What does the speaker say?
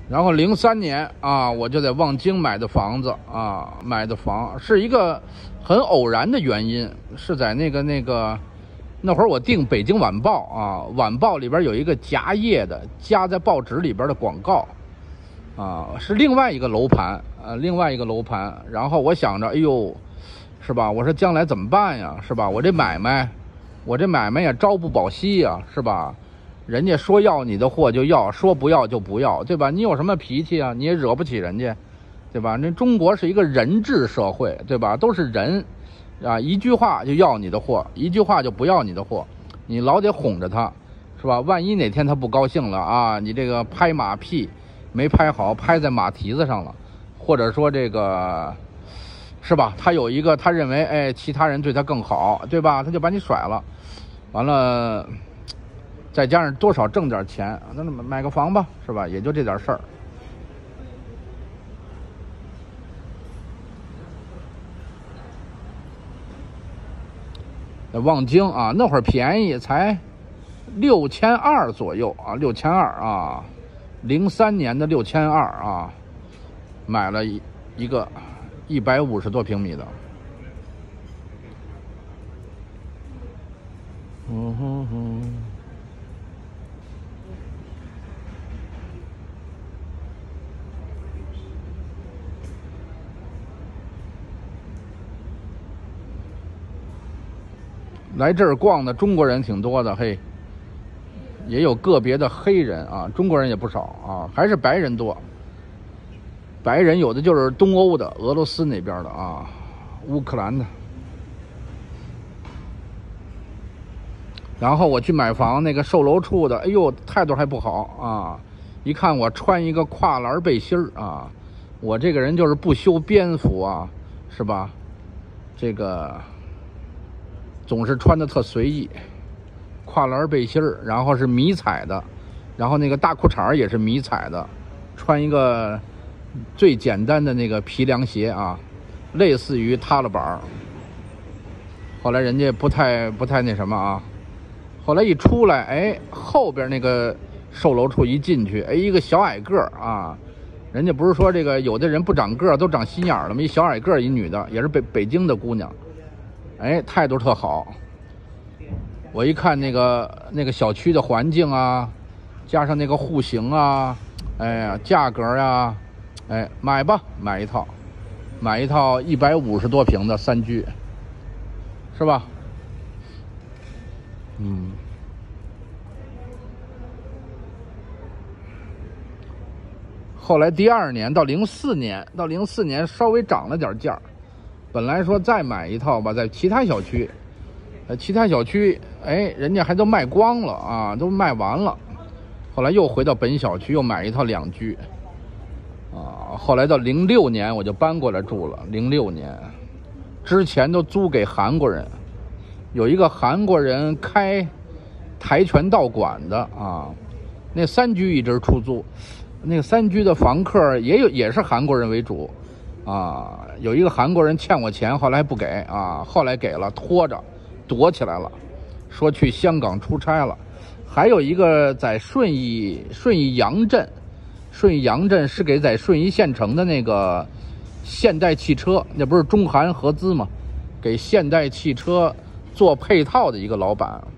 然后03年啊，我就在望京买的房子啊，买的房是一个很偶然的原因，是在那会儿我订北京晚报啊，晚报里边有一个夹页的夹在报纸里边的广告啊，是另外一个楼盘另外一个楼盘。然后我想着，哎呦，是吧？我说将来怎么办呀？是吧？我这买卖也朝不保夕呀，是吧？人家说要你的货就要，说不要就不要，对吧？你有什么脾气啊？你也惹不起人家，对吧？那中国是一个人治社会，对吧？都是人啊，一句话就要你的货，一句话就不要你的货，你老得哄着他，是吧？万一哪天他不高兴了啊，你这个拍马屁没拍好，拍在马蹄子上了，或者说这个是吧？他有一个他认为哎其他人对他更好，对吧？他就把你甩了，完了再加上多少挣点钱，那买个房吧，是吧？也就这点事儿。望京啊，那会儿便宜，才6200左右啊，6200啊，03年的6200啊，买了一个150多平米的。来这儿逛的中国人挺多的，嘿，也有个别的黑人啊，中国人也不少啊，还是白人多。白人有的就是东欧的，俄罗斯那边的啊，乌克兰的。然后我去买房，那个售楼处的，哎呦，态度还不好啊！一看我穿一个跨栏背心儿啊，我这个人就是不修边幅啊，是吧？这个总是穿的特随意，跨栏背心儿，然后是迷彩的，然后那个大裤衩也是迷彩的，穿一个最简单的那个皮凉鞋啊，类似于踏了板儿。后来人家不太那什么啊。后来一出来，哎，后边那个售楼处一进去，哎，一个小矮个儿啊，人家不是说这个有的人不长个儿都长心眼了吗？一小矮个儿，一女的，也是北京的姑娘，哎，态度特好。我一看那个小区的环境啊，加上那个户型啊，哎呀，价格啊，哎，买吧，买一套150多平的3居，是吧？后来第2年到04年稍微涨了点价，本来说再买一套吧，在其他小区，哎，人家还都卖光了啊，都卖完了。后来又回到本小区，又买一套2居，啊，后来到06年我就搬过来住了。06年之前都租给韩国人，有一个韩国人开跆拳道馆的啊，那3居一直出租。那个3居的房客也是韩国人为主，啊，有一个韩国人欠我钱，后来不给啊，后来给了，拖着躲起来了，说去香港出差了。还有一个在顺义杨镇是给在顺义县城的那个现代汽车，那不是中韩合资吗？给现代汽车做配套的一个老板。